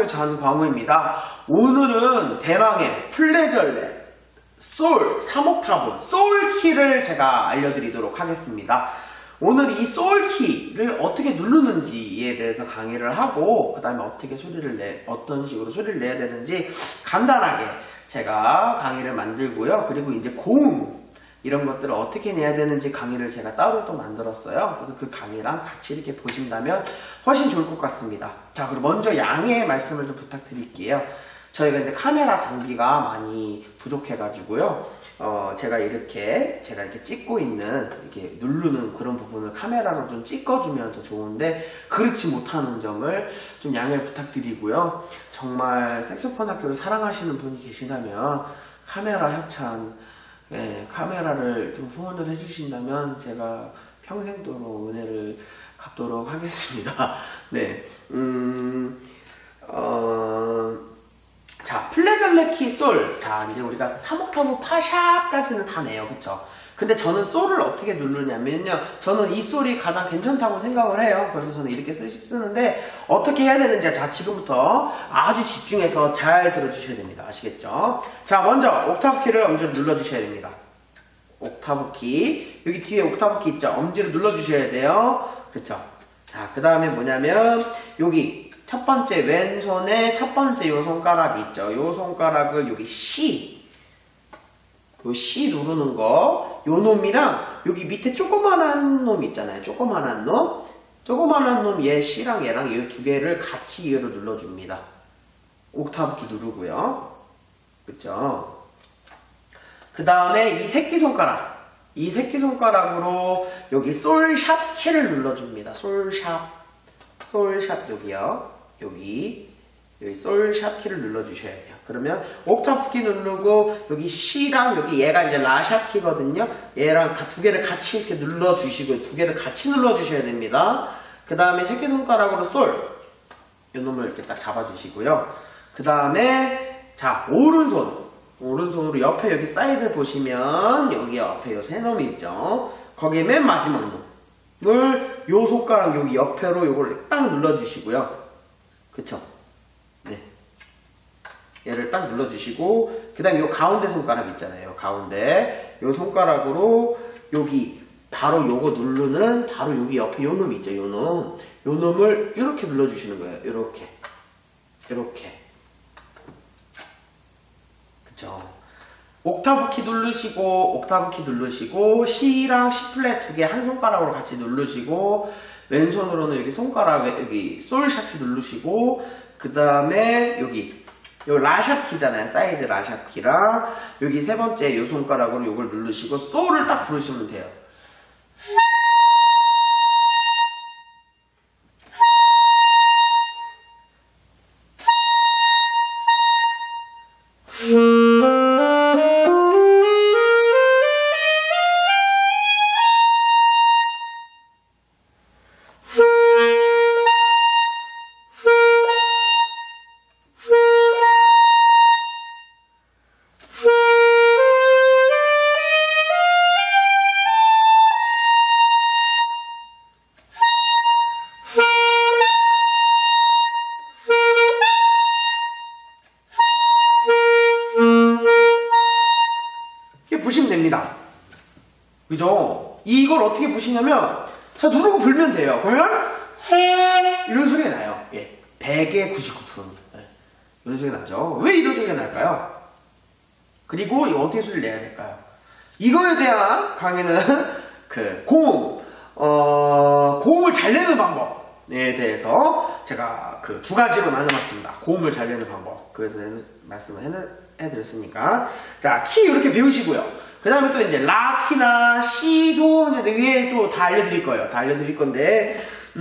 세스폰학교 잔광우입니다. 오늘은 대망의 플레저렛 솔 3옥타브 솔키를 제가 알려드리도록 하겠습니다. 오늘 이 솔키를 어떻게 누르는지에 대해서 강의를 하고 그 다음에 어떤 식으로 소리를 내야 되는지 간단하게 제가 강의를 만들고요. 그리고 이제 고음 이런 것들을 어떻게 내야 되는지 강의를 제가 따로 또 만들었어요. 그래서 그 강의랑 같이 이렇게 보신다면 훨씬 좋을 것 같습니다. 자, 그리고 먼저 양해 말씀을 좀 부탁드릴게요. 저희가 이제 카메라 장비가 많이 부족해가지고요. 제가 이렇게 찍고 있는, 이렇게 누르는 그런 부분을 카메라로 좀 찍어주면 더 좋은데, 그렇지 못하는 점을 좀 양해를 부탁드리고요. 정말 색소폰 학교를 사랑하시는 분이 계시다면, 카메라 협찬, 카메라를 좀 후원을 해주신다면, 제가 평생도록 은혜를 갚도록 하겠습니다. 네, 자, 플레저렛 키 솔. 자, 이제 우리가 3옥타브 파샵까지는 다 내요. 그쵸? 근데 저는 솔을 어떻게 누르냐면요. 저는 이 솔이 가장 괜찮다고 생각을 해요. 그래서 저는 이렇게 쓰는데, 어떻게 해야 되는지, 자, 지금부터 아주 집중해서 잘 들어주셔야 됩니다. 아시겠죠? 자, 먼저, 옥타브 키를 엄지로 눌러주셔야 됩니다. 옥타브 키. 여기 뒤에 옥타브 키 있죠? 엄지로 눌러주셔야 돼요. 그쵸? 자, 그 다음에 뭐냐면, 여기. 첫 번째 왼손에 첫 번째 요 손가락이 있죠. 요 손가락을 여기 C, 요 C 누르는 거, 요 놈이랑 여기 밑에 조그만한 놈 있잖아요. 조그만한 놈 얘 C랑 얘랑 이 두 개를 같이 얘로 눌러줍니다. 옥타브 키 누르고요. 그쵸? 그 다음에 이 새끼손가락으로 여기 솔샵 키를 눌러줍니다. 솔샵 여기요. 여기 솔샵 키를 눌러주셔야 돼요. 그러면 옥타브 키 누르고 여기 C랑 여기 얘가 이제 라샵 키거든요. 얘랑 두 개를 같이 이렇게 눌러주시고 두 개를 같이 눌러주셔야 됩니다. 그 다음에 새끼손가락으로 솔 이 놈을 이렇게 딱 잡아주시고요. 그 다음에 자 오른손으로 옆에 여기 사이드 보시면 여기 옆에 요 세 놈이 있죠. 거기에 맨 마지막 놈을 요 손가락 여기 옆으로 요걸 딱 눌러주시고요. 그쵸? 네. 얘를 딱 눌러주시고, 그 다음에 요 가운데 손가락 있잖아요. 가운데. 요 손가락으로 여기 바로 요거 누르는 바로 여기 옆에 요 놈 있죠. 요 놈. 요 놈을 이렇게 눌러주시는 거예요. 이렇게. 그쵸? 옥타브 키 누르시고 C랑 C 플랫 두 개 한 손가락으로 같이 누르시고 왼손으로는 여기 손가락에 여기 솔샵 키 누르시고 그 다음에 여기 요 라샵 키잖아요. 사이드 라샵 키랑 여기 세 번째 요 손가락으로 요걸 누르시고 솔을 딱 부르시면 돼요. 부시면 됩니다. 그죠? 이걸 어떻게 부시냐면, 자, 누르고 불면 돼요. 그러면, 이런 소리가 나요. 예. 100에 99%입니다. 예. 이런 소리가 나죠? 왜 이런 소리가 날까요? 그리고 이거 어떻게 소리를 내야 될까요? 이거에 대한 강의는, 고음을 잘 내는 방법에 대해서 제가 두 가지로 나눠봤습니다. 고음을 잘 내는 방법. 그래서 말씀을 해드렸으니까. 자, 키 이렇게 배우시고요. 그 다음에 또 이제 라 키나 C도 이제 위에 또 다 알려드릴 거예요. 다 알려드릴 건데,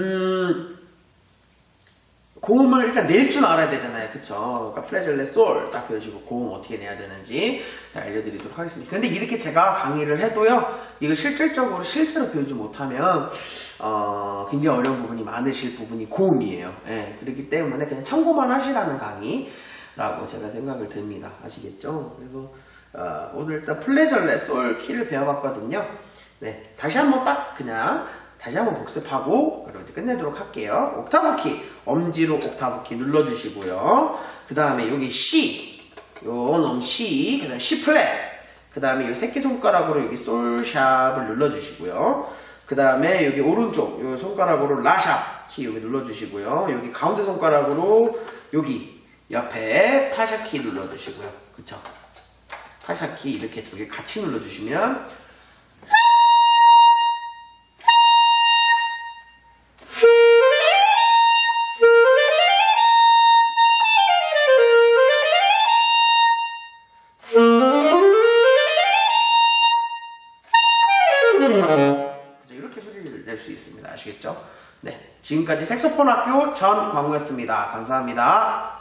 고음을 일단 낼 줄 알아야 되잖아요. 그쵸? 그러니까 플레저렛 솔 딱 배우시고 고음 어떻게 내야 되는지 잘 알려드리도록 하겠습니다. 근데 이렇게 제가 강의를 해도요, 이거 실질적으로 실제로 배우지 못하면, 굉장히 어려운 부분이 많으실 부분이 고음이에요. 예, 그렇기 때문에 그냥 참고만 하시라는 강의라고 제가 생각을 듭니다. 아시겠죠? 그래서, 오늘 일단 플레저렛 솔 키를 배워봤거든요. 네, 다시 한번 딱 그냥 다시 한번 복습하고 그리고 이제 끝내도록 할게요. 옥타브 키, 엄지로 옥타브 키 눌러주시고요. 그 다음에 여기 C, 요놈 C, 그 다음에 C 플랫, 그 다음에 요 새끼손가락으로 여기 솔샵을 눌러주시고요. 그 다음에 여기 오른쪽 요 손가락으로 라샵 키 여기 눌러주시고요. 여기 가운데 손가락으로 여기 옆에 파샤 키 눌러주시고요. 그쵸? 파샤 키 이렇게 두 개 같이 눌러주시면 이렇게 소리를 낼 수 있습니다. 아시겠죠? 네, 지금까지 색소폰 학교 전광우였습니다. 감사합니다.